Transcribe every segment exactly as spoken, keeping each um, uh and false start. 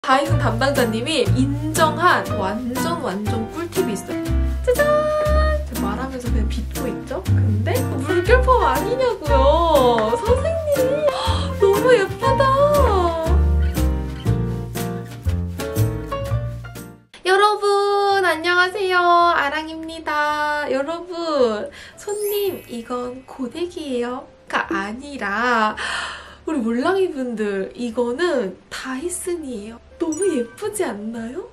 다이슨 담당자님이 인정한 완전 완전 꿀팁이 있어요. 짜잔! 제가 말하면서 그냥 빚고 있죠? 근데 물결펌 아니냐고요. 선생님 너무 예쁘다. 여러분 안녕하세요. 아랑입니다. 여러분 손님 이건 고데기예요가 아니라 우리 몰랑이 분들 이거는 다이슨이에요. 너무 예쁘지 않나요?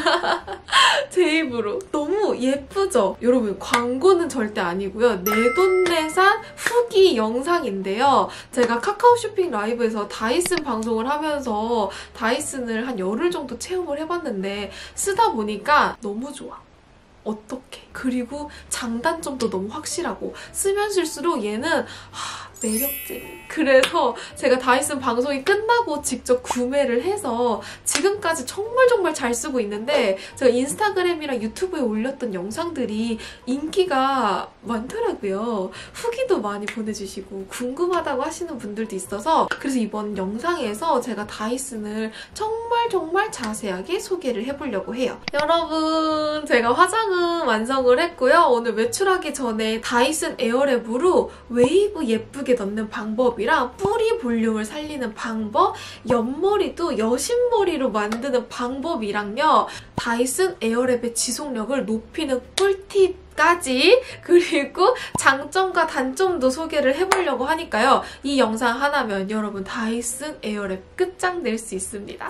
제 입으로 너무 예쁘죠? 여러분 광고는 절대 아니고요. 내돈내산 후기 영상인데요. 제가 카카오 쇼핑 라이브에서 다이슨 방송을 하면서 다이슨을 한 열흘 정도 체험을 해봤는데 쓰다 보니까 너무 좋아. 어떡해. 그리고 장단점도 너무 확실하고 쓰면 쓸수록 얘는 하, 매력쟁이. 그래서 제가 다이슨 방송이 끝나고 직접 구매를 해서 지금까지 정말 정말 잘 쓰고 있는데 제가 인스타그램이랑 유튜브에 올렸던 영상들이 인기가 많더라고요. 후기도 많이 보내주시고 궁금하다고 하시는 분들도 있어서 그래서 이번 영상에서 제가 다이슨을 정말 정말 자세하게 소개를 해보려고 해요. 여러분 제가 화장은 완성을 했고요. 오늘 외출하기 전에 다이슨 에어랩으로 웨이브 예쁘게 넣는 방법이랑 뿌리 볼륨을 살리는 방법, 옆머리도 여신머리로 만드는 방법이랑요. 다이슨 에어랩의 지속력을 높이는 꿀팁 까지 그리고 장점과 단점도 소개를 해보려고 하니까요. 이 영상 하나면 여러분 다이슨 에어랩 끝장낼 수 있습니다.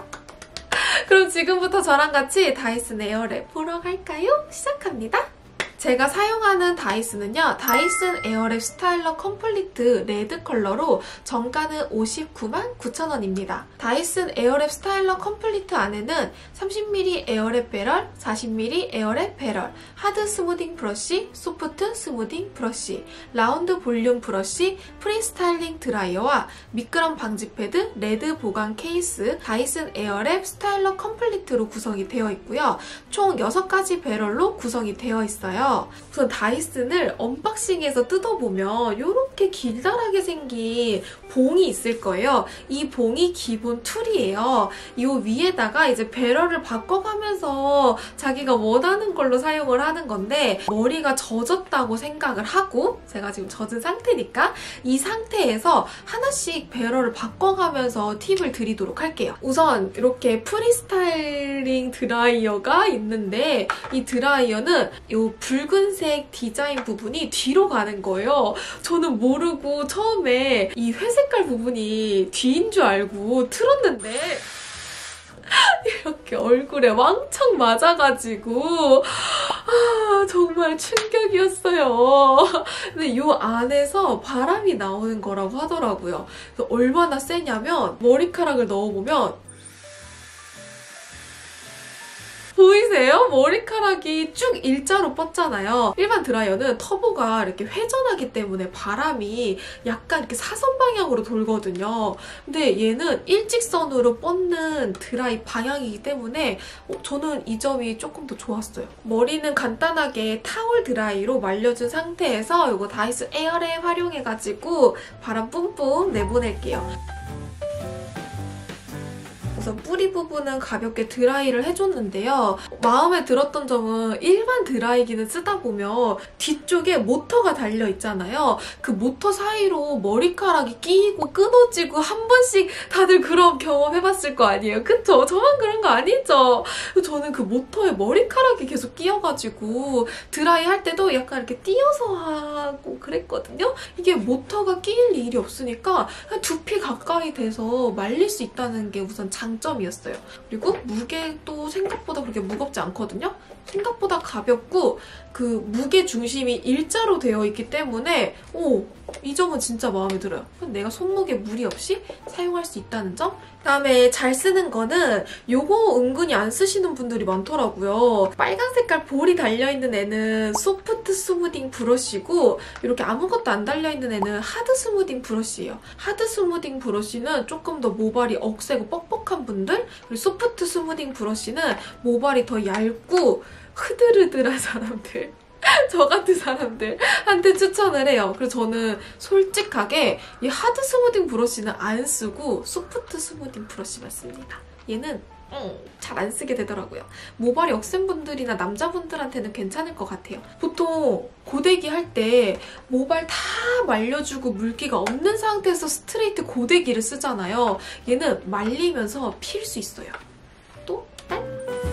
그럼 지금부터 저랑 같이 다이슨 에어랩 보러 갈까요? 시작합니다. 제가 사용하는 다이슨은요. 다이슨 에어랩 스타일러 컴플리트 레드 컬러로 정가는 오십구만 구천 원입니다. 다이슨 에어랩 스타일러 컴플리트 안에는 삼십 밀리리터 에어랩 배럴, 사십 밀리리터 에어랩 배럴, 하드 스무딩 브러쉬, 소프트 스무딩 브러쉬, 라운드 볼륨 브러쉬, 프리스타일링 드라이어와 미끄럼 방지 패드, 레드 보관 케이스, 다이슨 에어랩 스타일러 컴플리트로 구성이 되어 있고요. 총 여섯 가지 배럴로 구성이 되어 있어요. 우선 다이슨을 언박싱해서 뜯어보면 이렇게 길다랗게 생긴 봉이 있을 거예요. 이 봉이 기본 툴이에요. 이 위에다가 이제 배럴을 바꿔가면서 자기가 원하는 걸로 사용을 하는 건데 머리가 젖었다고 생각을 하고 제가 지금 젖은 상태니까 이 상태에서 하나씩 배럴을 바꿔가면서 팁을 드리도록 할게요. 우선 이렇게 프리스타일링 드라이어가 있는데 이 드라이어는 이 붉은색 디자인 부분이 뒤로 가는 거예요. 저는 모르고 처음에 이 회색깔 부분이 뒤인 줄 알고 틀었는데 이렇게 얼굴에 왕창 맞아가지고 아 정말 충격이었어요. 근데 이 안에서 바람이 나오는 거라고 하더라고요. 그래서 얼마나 세냐면 머리카락을 넣어보면 보이세요? 머리카락이 쭉 일자로 뻗잖아요. 일반 드라이어는 터보가 이렇게 회전하기 때문에 바람이 약간 이렇게 사선 방향으로 돌거든요. 근데 얘는 일직선으로 뻗는 드라이 방향이기 때문에 어, 저는 이 점이 조금 더 좋았어요. 머리는 간단하게 타월 드라이로 말려준 상태에서 이거 다이슨 에어랩 활용해가지고 바람 뿜뿜 내보낼게요. 우선 뿌리 부분은 가볍게 드라이를 해줬는데요. 마음에 들었던 점은 일반 드라이기는 쓰다 보면 뒤쪽에 모터가 달려있잖아요. 그 모터 사이로 머리카락이 끼고 끊어지고 한 번씩 다들 그런 경험 해봤을 거 아니에요. 그쵸? 저만 그런 거 아니죠? 저는 그 모터에 머리카락이 계속 끼어가지고 드라이 할 때도 약간 이렇게 띄어서 하고 그랬거든요. 이게 모터가 끼일 일이 없으니까 한 두피 가까이 돼서 말릴 수 있다는 게 우선 장 점이었어요. 그리고 무게도 생각보다 그렇게 무겁지 않거든요. 생각보다 가볍고 그 무게 중심이 일자로 되어 있기 때문에 오, 이 점은 진짜 마음에 들어요. 내가 손목에 무리 없이 사용할 수 있다는 점. 그다음에 잘 쓰는 거는 요거 은근히 안 쓰시는 분들이 많더라고요. 빨간 색깔 볼이 달려있는 애는 소프트 스무딩 브러쉬고 이렇게 아무것도 안 달려있는 애는 하드 스무딩 브러쉬예요. 하드 스무딩 브러쉬는 조금 더 모발이 억세고 뻑뻑한 분들, 그리고 소프트 스무딩 브러쉬는 모발이 더 얇고 흐들흐들한 사람들, 저 같은 사람들한테 추천을 해요. 그래서 저는 솔직하게 이 하드 스무딩 브러쉬는 안 쓰고 소프트 스무딩 브러쉬만 씁니다. 얘는 음, 잘 안 쓰게 되더라고요. 모발이 억센 분들이나 남자분들한테는 괜찮을 것 같아요. 보통 고데기 할 때 모발 다 말려주고 물기가 없는 상태에서 스트레이트 고데기를 쓰잖아요. 얘는 말리면서 필 수 있어요. 또 딴!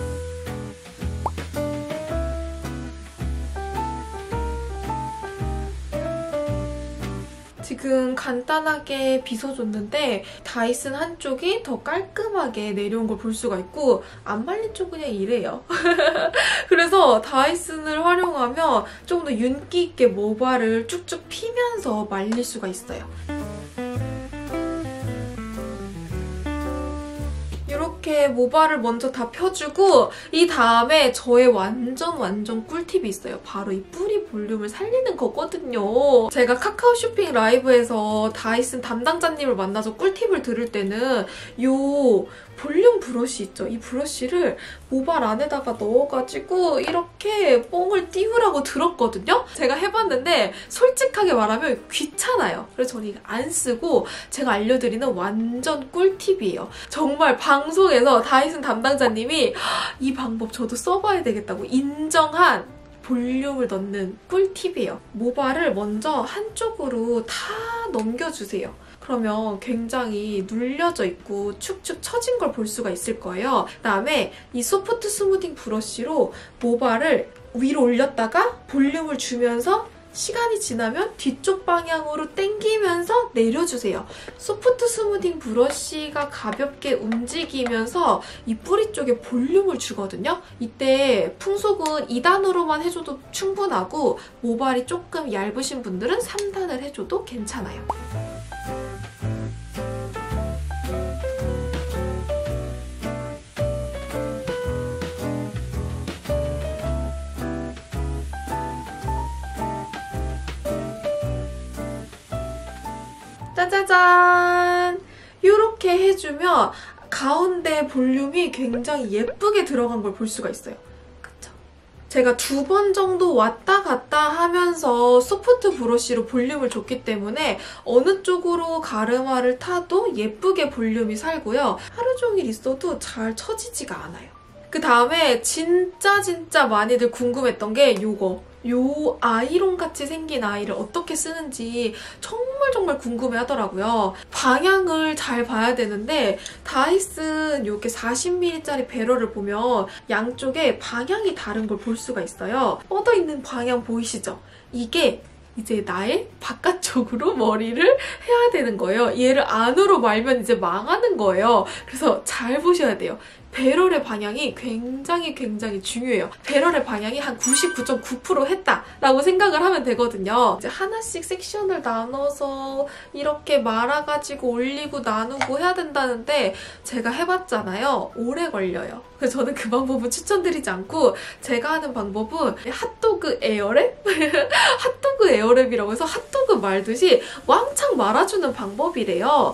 지금 간단하게 빗어줬는데 다이슨 한쪽이 더 깔끔하게 내려온 걸 볼 수가 있고 안 말린 쪽은 그냥 이래요. 그래서 다이슨을 활용하면 좀 더 윤기 있게 모발을 쭉쭉 피면서 말릴 수가 있어요. 이렇게 모발을 먼저 다 펴주고 이 다음에 저의 완전 완전 꿀팁이 있어요. 바로 이 뿌리 볼륨을 살리는 거거든요. 제가 카카오 쇼핑 라이브에서 다이슨 담당자님을 만나서 꿀팁을 들을 때는 요 볼륨 브러쉬 있죠? 이 브러쉬를 모발 안에다가 넣어가지고 이렇게 뽕을 띄우라고 들었거든요? 제가 해봤는데 솔직하게 말하면 귀찮아요. 그래서 저는 이거 안 쓰고 제가 알려드리는 완전 꿀팁이에요. 정말 방송에서 다이슨 담당자님이 이 방법 저도 써봐야 되겠다고 인정한 볼륨을 넣는 꿀팁이에요. 모발을 먼저 한쪽으로 다 넘겨주세요. 그러면 굉장히 눌려져 있고 축축 처진 걸 볼 수가 있을 거예요. 그다음에 이 소프트 스무딩 브러쉬로 모발을 위로 올렸다가 볼륨을 주면서 시간이 지나면 뒤쪽 방향으로 당기면서 내려주세요. 소프트 스무딩 브러쉬가 가볍게 움직이면서 이 뿌리 쪽에 볼륨을 주거든요. 이때 풍속은 이 단으로만 해줘도 충분하고 모발이 조금 얇으신 분들은 삼 단을 해줘도 괜찮아요. 짜자잔! 이렇게 해주면 가운데 볼륨이 굉장히 예쁘게 들어간 걸 볼 수가 있어요. 그쵸? 제가 두 번 정도 왔다 갔다 하면서 소프트 브러쉬로 볼륨을 줬기 때문에 어느 쪽으로 가르마를 타도 예쁘게 볼륨이 살고요. 하루 종일 있어도 잘 처지지가 않아요. 그 다음에 진짜 진짜 많이들 궁금했던 게 이거. 요 아이론같이 생긴 아이를 어떻게 쓰는지 정말 정말 궁금해하더라고요. 방향을 잘 봐야 되는데 다이슨 이렇게 사십 밀리리터짜리 배럴을 보면 양쪽에 방향이 다른 걸 볼 수가 있어요. 뻗어있는 방향 보이시죠? 이게 이제 나의 바깥쪽으로 머리를 해야 되는 거예요. 얘를 안으로 말면 이제 망하는 거예요. 그래서 잘 보셔야 돼요. 배럴의 방향이 굉장히 굉장히 중요해요. 배럴의 방향이 한 구십구 점 구 퍼센트 했다라고 생각을 하면 되거든요. 이제 하나씩 섹션을 나눠서 이렇게 말아가지고 올리고 나누고 해야 된다는데 제가 해봤잖아요. 오래 걸려요. 그래서 저는 그 방법은 추천드리지 않고 제가 하는 방법은 핫도그 에어랩? 핫도그 에어랩이라고 해서 핫도그 말듯이 왕창 말아주는 방법이래요.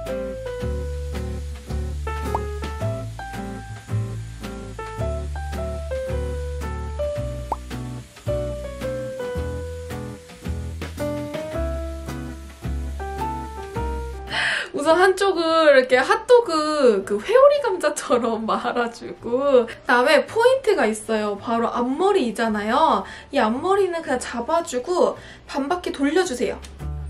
우선 한쪽을 이렇게 핫도그 그 회오리 감자처럼 말아주고 그다음에 포인트가 있어요. 바로 앞머리이잖아요. 이 앞머리는 그냥 잡아주고 반바퀴 돌려주세요.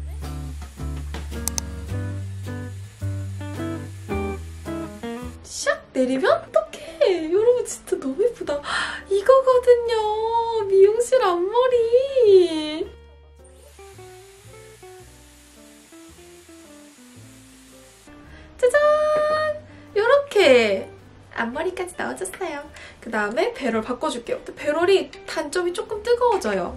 샥 내리면 어떡해. 여러분 진짜 너무 예쁘다. 이거거든요. 미용실 앞머리. 짜잔! 이렇게 앞머리까지 나와줬어요. 그 다음에 배럴 바꿔줄게요. 배럴이 단점이 조금 뜨거워져요.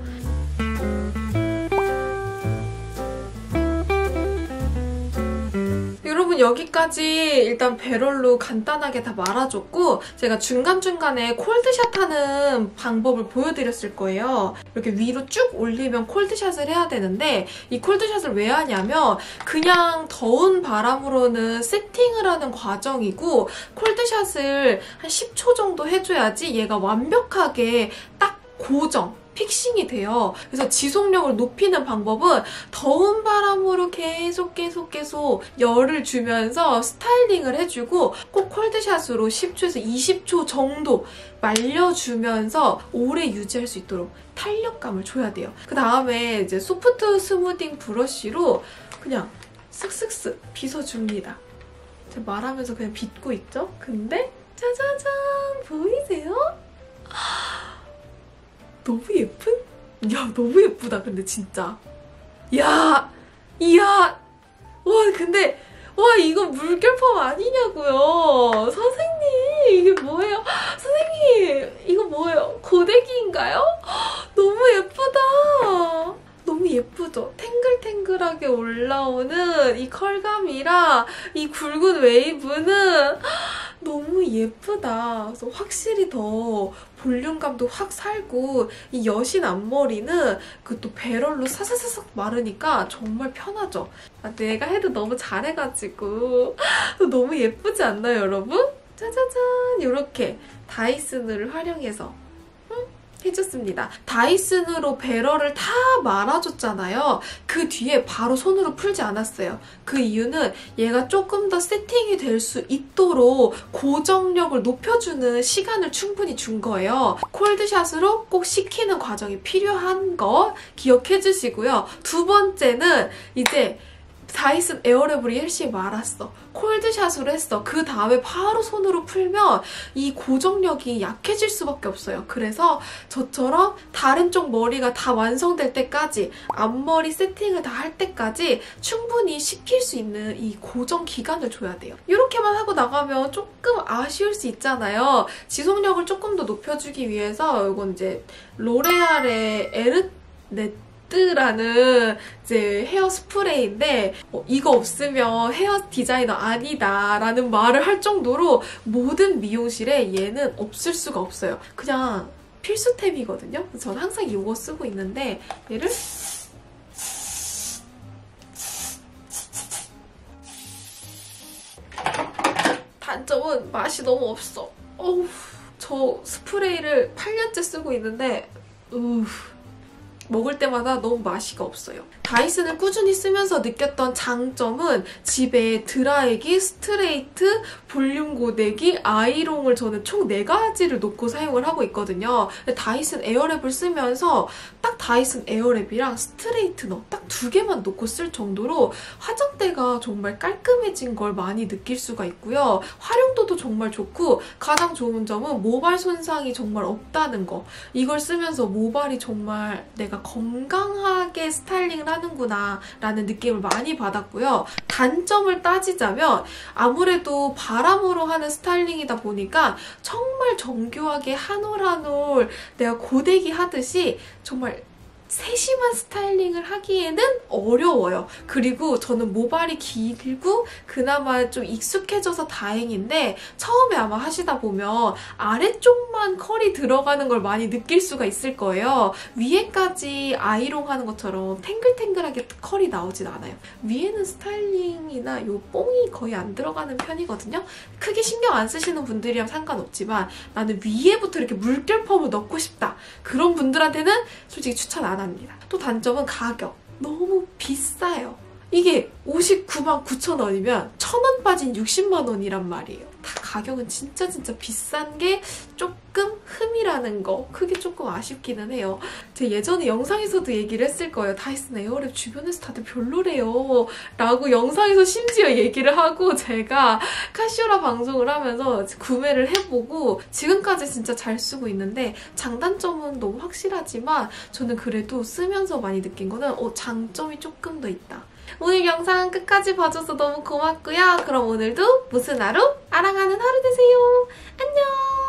여러분 여기까지 일단 배럴로 간단하게 다 말아줬고 제가 중간중간에 콜드샷 하는 방법을 보여드렸을 거예요. 이렇게 위로 쭉 올리면 콜드샷을 해야 되는데 이 콜드샷을 왜 하냐면 그냥 더운 바람으로는 세팅을 하는 과정이고 콜드샷을 한 십 초 정도 해줘야지 얘가 완벽하게 딱 고정, 픽싱이 돼요. 그래서 지속력을 높이는 방법은 더운 바람으로 계속 계속 계속 열을 주면서 스타일링을 해주고 꼭 콜드샷으로 십 초에서 이십 초 정도 말려주면서 오래 유지할 수 있도록 탄력감을 줘야 돼요. 그 다음에 이제 소프트 스무딩 브러쉬로 그냥 쓱쓱쓱 빗어줍니다. 제가 말하면서 그냥 빗고 있죠? 근데 짜자잔! 보이세요? 너무 예쁜? 야, 너무 예쁘다, 근데 진짜. 야! 이야! 와, 근데 와, 이거 물결펌 아니냐고요. 선생님, 이게 뭐예요? 선생님, 이거 뭐예요? 고데기인가요? 너무 예쁘다. 너무 예쁘죠? 탱글탱글하게 올라오는 이 컬감이랑 이 굵은 웨이브는 너무 예쁘다. 그래서 확실히 더 볼륨감도 확 살고 이 여신 앞머리는 그 또 배럴로 사사사삭 마르니까 정말 편하죠. 아, 내가 해도 너무 잘해가지고 너무 예쁘지 않나요, 여러분? 짜자잔! 이렇게 다이슨을 활용해서 해줬습니다. 다이슨으로 배럴을 다 말아줬잖아요. 그 뒤에 바로 손으로 풀지 않았어요. 그 이유는 얘가 조금 더 세팅이 될 수 있도록 고정력을 높여주는 시간을 충분히 준 거예요. 콜드샷으로 꼭 식히는 과정이 필요한 거 기억해 주시고요. 두 번째는 이제 다이슨 에어랩을 열심히 말았어. 콜드샷으로 했어. 그 다음에 바로 손으로 풀면 이 고정력이 약해질 수밖에 없어요. 그래서 저처럼 다른 쪽 머리가 다 완성될 때까지 앞머리 세팅을 다 할 때까지 충분히 식힐 수 있는 이 고정 기간을 줘야 돼요. 이렇게만 하고 나가면 조금 아쉬울 수 있잖아요. 지속력을 조금 더 높여주기 위해서 이건 이제 로레알의 에르네 라는 이제 헤어 스프레이인데 어, 이거 없으면 헤어 디자이너 아니다 라는 말을 할 정도로 모든 미용실에 얘는 없을 수가 없어요. 그냥 필수템이거든요. 저는 항상 이거 쓰고 있는데 얘를 단점은 맛이 너무 없어. 어우, 저 스프레이를 팔 년째 쓰고 있는데 으 먹을 때마다 너무 맛이가 없어요. 다이슨을 꾸준히 쓰면서 느꼈던 장점은 집에 드라이기, 스트레이트, 볼륨 고데기, 아이롱을 저는 총 네 가지를 놓고 사용을 하고 있거든요. 근데 다이슨 에어랩을 쓰면서 딱 다이슨 에어랩이랑 스트레이트너 딱 두 개만 놓고 쓸 정도로 화장대가 정말 깔끔해진 걸 많이 느낄 수가 있고요. 활용도도 정말 좋고 가장 좋은 점은 모발 손상이 정말 없다는 거. 이걸 쓰면서 모발이 정말 내가 건강하게 스타일링을 하는구나 라는 느낌을 많이 받았고요. 단점을 따지자면 아무래도 바람으로 하는 스타일링이다 보니까 정말 정교하게 한 올 한 올 내가 고데기 하듯이 정말 세심한 스타일링을 하기에는 어려워요. 그리고 저는 모발이 길고 그나마 좀 익숙해져서 다행인데 처음에 아마 하시다 보면 아래쪽만 컬이 들어가는 걸 많이 느낄 수가 있을 거예요. 위에까지 아이롱 하는 것처럼 탱글탱글하게 컬이 나오진 않아요. 위에는 스타일링이나 요 뽕이 거의 안 들어가는 편이거든요. 크게 신경 안 쓰시는 분들이랑 상관없지만 나는 위에부터 이렇게 물결펌을 넣고 싶다. 그런 분들한테는 솔직히 추천 안 합니다. 또 단점은 가격. 너무 비싸요. 이게 오십구만 구천 원이면 천 원 빠진 육십만 원이란 말이에요. 다 가격은 진짜 진짜 비싼 게 조금 흠이라는 거. 그게 조금 아쉽기는 해요. 제가 예전에 영상에서도 얘기를 했을 거예요. 다이슨 에어랩 주변에서 다들 별로래요. 라고 영상에서 심지어 얘기를 하고 제가 카시오라 방송을 하면서 구매를 해보고 지금까지 진짜 잘 쓰고 있는데 장단점은 너무 확실하지만 저는 그래도 쓰면서 많이 느낀 거는 어, 장점이 조금 더 있다. 오늘 영상 끝까지 봐줘서 너무 고맙고요. 그럼 오늘도 무슨 하루? 아랑하는 하루 되세요. 안녕!